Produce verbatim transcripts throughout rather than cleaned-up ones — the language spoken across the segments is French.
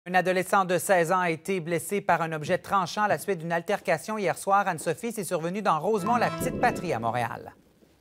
Un adolescent de seize ans a été blessé par un objet tranchant à la suite d'une altercation hier soir. Anne-Sophie, c'est survenu dans Rosemont, la petite patrie à Montréal.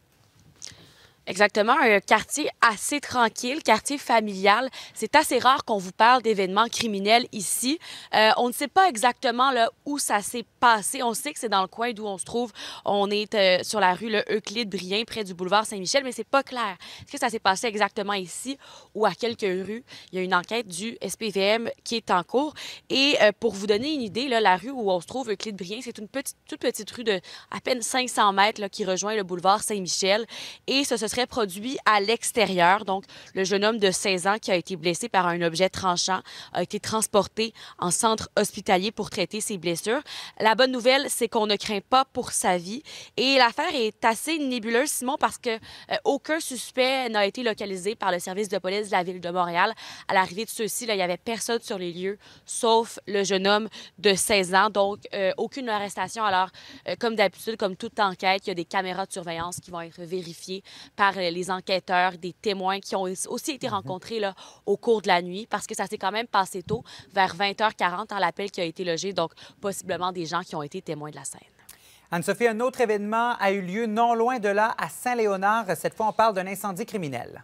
Exactement, un quartier assez tranquille, quartier familial. C'est assez rare qu'on vous parle d'événements criminels ici. Euh, on ne sait pas exactement là, où ça s'est passé. On sait que c'est dans le coin d'où on se trouve. On est euh, sur la rue le Euclide-Brien, près du boulevard Saint-Michel, mais c'est pas clair. Est-ce que ça s'est passé exactement ici ou à quelques rues? Il y a une enquête du S P V M qui est en cours. Et euh, pour vous donner une idée, là, la rue où on se trouve, Euclide-Brien, c'est une petite, toute petite rue de à peine cinq cents mètres là, qui rejoint le boulevard Saint-Michel. Et ce, ce serait produit à l'extérieur. Donc, le jeune homme de seize ans qui a été blessé par un objet tranchant a été transporté en centre hospitalier pour traiter ses blessures. La bonne nouvelle, c'est qu'on ne craint pas pour sa vie. Et l'affaire est assez nébuleuse, Simon, parce que euh, aucun suspect n'a été localisé par le service de police de la Ville de Montréal. À l'arrivée de ceux-ci, il n'y avait personne sur les lieux, sauf le jeune homme de seize ans. Donc, euh, aucune arrestation. Alors, euh, comme d'habitude, comme toute enquête, il y a des caméras de surveillance qui vont être vérifiées par euh, les enquêteurs, des témoins qui ont aussi été rencontrés là, au cours de la nuit, parce que ça s'est quand même passé tôt, vers vingt heures quarante, dans l'appel qui a été logé, donc possiblement des gens qui ont été témoins de la scène. Anne-Sophie, un autre événement a eu lieu non loin de là, à Saint-Léonard. Cette fois, on parle d'un incendie criminel.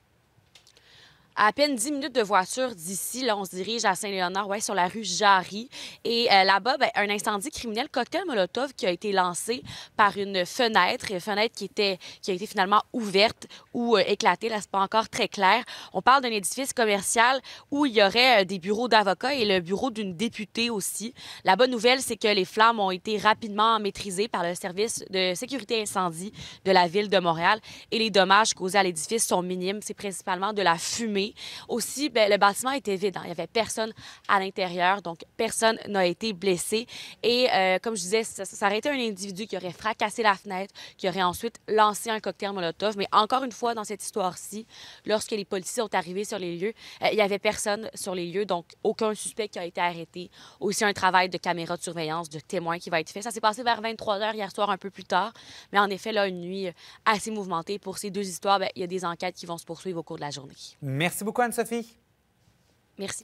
À, à peine dix minutes de voiture d'ici, là, on se dirige à Saint-Léonard, ouais, sur la rue Jarry. Et euh, là-bas, ben, un incendie criminel, cocktail Molotov, qui a été lancé par une fenêtre, une fenêtre qui, était, qui a été finalement ouverte ou euh, éclatée. Là, c'est pas encore très clair. On parle d'un édifice commercial où il y aurait euh, des bureaux d'avocats et le bureau d'une députée aussi. La bonne nouvelle, c'est que les flammes ont été rapidement maîtrisées par le service de sécurité incendie de la Ville de Montréal et les dommages causés à l'édifice sont minimes. C'est principalement de la fumée. Aussi, bien, le bâtiment était vide. Hein. Il n'y avait personne à l'intérieur, donc personne n'a été blessé. Et euh, comme je disais, ça, ça aurait été un individu qui aurait fracassé la fenêtre, qui aurait ensuite lancé un cocktail Molotov. Mais encore une fois, dans cette histoire-ci, lorsque les policiers sont arrivés sur les lieux, euh, il n'y avait personne sur les lieux, donc aucun suspect qui a été arrêté. Aussi un travail de caméra de surveillance, de témoins qui va être fait. Ça s'est passé vers vingt-trois heures hier soir, un peu plus tard. Mais en effet, là, une nuit assez mouvementée. Pour ces deux histoires, bien, il y a des enquêtes qui vont se poursuivre au cours de la journée. Merci beaucoup, Anne-Sophie. Merci.